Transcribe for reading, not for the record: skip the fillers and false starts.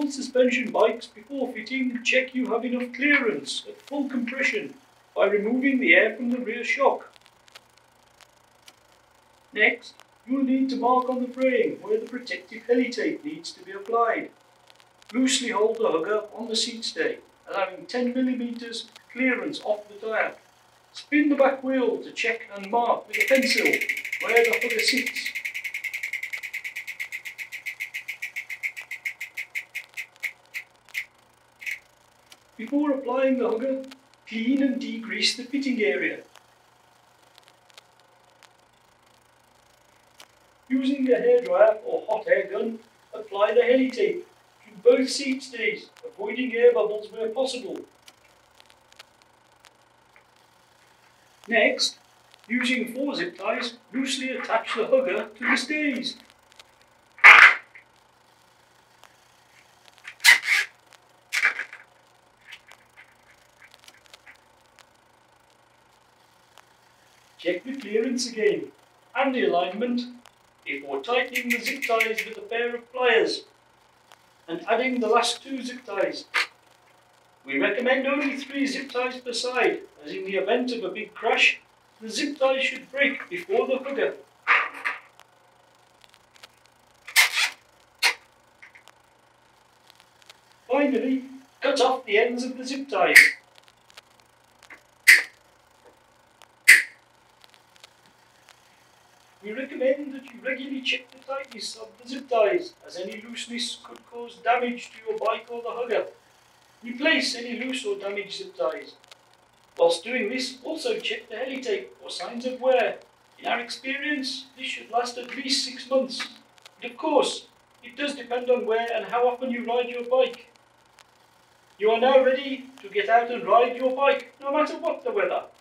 old suspension bikes, before fitting, check you have enough clearance at full compression by removing the air from the rear shock. Next, you will need to mark on the frame where the protective heli tape needs to be applied. Loosely hold the hugger on the seat stay, allowing 10 mm clearance off the tyre. Spin the back wheel to check and mark with a pencil where the hugger sits. Before applying the hugger, clean and degrease the fitting area. Using a hairdryer or hot air gun, apply the heli tape to both seat stays, avoiding air bubbles where possible. Next, using 4 zip ties, loosely attach the hugger to the stays. Check the clearance again and the alignment before tightening the zip ties with a pair of pliers and adding the last 2 zip ties. We recommend only 3 zip ties per side, as in the event of a big crash, the zip ties should break before the hugger. Finally, cut off the ends of the zip ties. We recommend that you regularly check the tightness of the zip ties, as any looseness could cause damage to your bike or the hugger. Replace any loose or damaged zip ties. Whilst doing this, also check the heli tape for signs of wear. In our experience, this should last at least 6 months. And of course, it does depend on where and how often you ride your bike. You are now ready to get out and ride your bike, no matter what the weather.